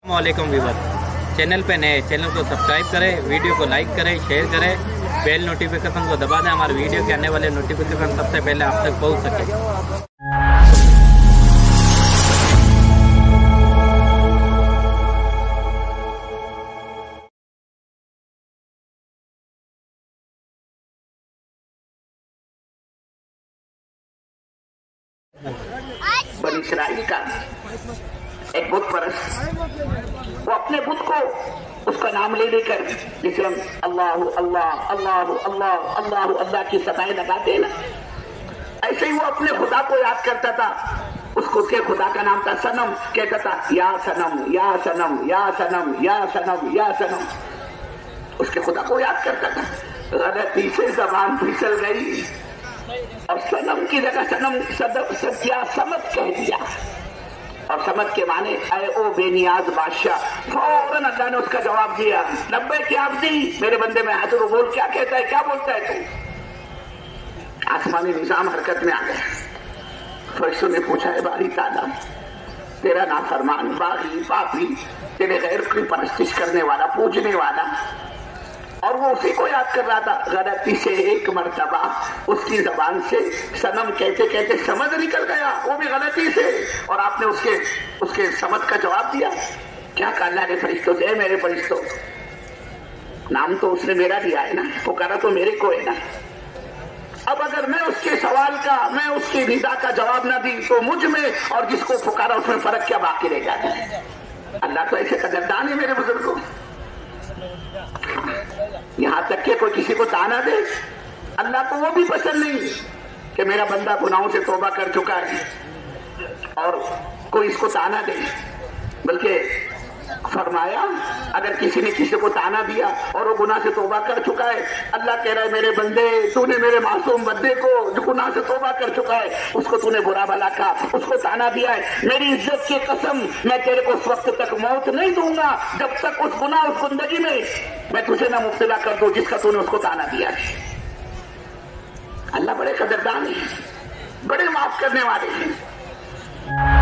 अस्सलामुअलैकुम viewers, channel पे नए चैनल को सब्सक्राइब करें, वीडियो को लाइक करें, शेयर करें, बेल नोटिफिकेशन को दबा दें। हमारे वीडियो के आने वाले नोटिफिकेशन सबसे पहले आप तक पहुंच सके। बनी इसराइल का एक बुत परस्त, वो अपने बुत को उसका नाम ले लेकर जिसे हम अल्लाह अल्लाह अल्लाह अल्लाह अल्लाह अल्लाह की सताएं लगाते ना, ऐसे ही वो अपने खुदा को याद करता था। उसको उसके खुदा का नाम था सनम। कहता था या सनम या सनम या सनम या सनम या सनम। उसके खुदा को याद करता था। गलती से जबान फिसल गई और सनम की जगह सनम सत्या समत कह दिया। और समत के माने ऐ ओ बेनियाज बादशाह। फौरन अल्लाह ने उसका जवाब दिया, नब्बे की आबदी, मेरे बंदे में हाथ रो, बोल क्या कहता है, क्या बोलता है तू। आसमानी निजाम हरकत में आ गया। फरिश्तों ने पूछा, है बारी ताला, तेरा नाफरमान, बागी, पापी, तेरे गैर की परस्तिश करने वाला, पूजने वाला, और वो उसी को याद कर रहा था। गलती से एक मर्तबा उसकी जबान से सनम कहते कहते समझ निकल गया, वो भी गलती से, और आपने उसके समझ का जवाब दिया। क्या कहा अल्लाह ने फरिश्तों से, मेरे फरिश्तों, नाम तो उसने मेरा दिया है ना, पुकारा तो मेरे को है ना। अब अगर मैं उसके सवाल का, मैं उसकी निदा का जवाब ना दी तो मुझ में और जिसको पुकारा उसमें फर्क क्या बाकी रह जाता है। अल्लाह तो ऐसे कदरदान है मेरे बुजुर्गों। यहां तक कि कोई किसी को ताना दे, अल्लाह को वो भी पसंद नहीं कि मेरा बंदा गुनाहों से तौबा कर चुका है और कोई इसको ताना दे। बल्कि फरमाया, अगर किसी ने किसी को ताना दिया और वो गुनाह से तौबा कर चुका है, अल्लाह कह रहा है मेरे बंदे, तूने मेरे मासूम बंदे को जो गुनाह से तौबा कर चुका है, उसको तूने बुरा भला कहा, उसको ताना दिया है, मेरी इज्जत की कसम, मैं तेरे को उस वक्त तक मौत नहीं दूंगा जब तक उस गुनाह, उस जिंदगी में मैं तुझे ना मुब्तला कर दूं जिसका तूने उसको ताना दिया है। अल्लाह बड़े कदरदान है, बड़े माफ करने वाले हैं।